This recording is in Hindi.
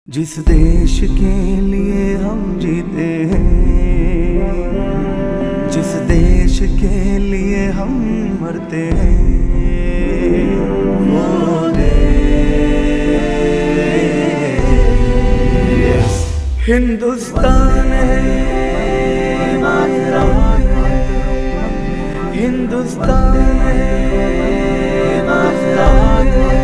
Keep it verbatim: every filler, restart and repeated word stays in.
जिस देश के लिए हम जीते हैं, जिस देश के लिए हम मरते हैं, वो देश हिंदुस्तान है। हिंदुस्तान है।